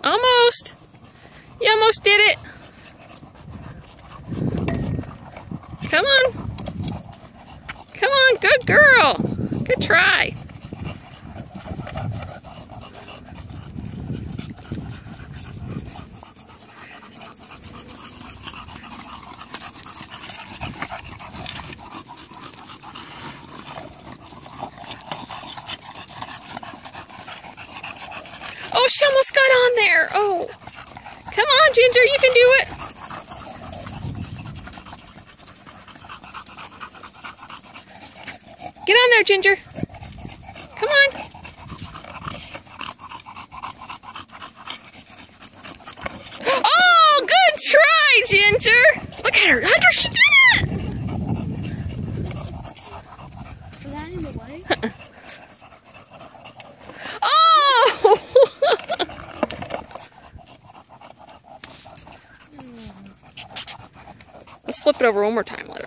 Almost. You almost did it. Come on. Come on, good girl. Good try. Oh, she almost got on there. Oh. Come on, Ginger, you can do it. Get on there, Ginger. Come on. Oh, good try, Ginger. Look at her. Hunter, she did it. Was that in the way? Oh! Let's flip it over one more time. Let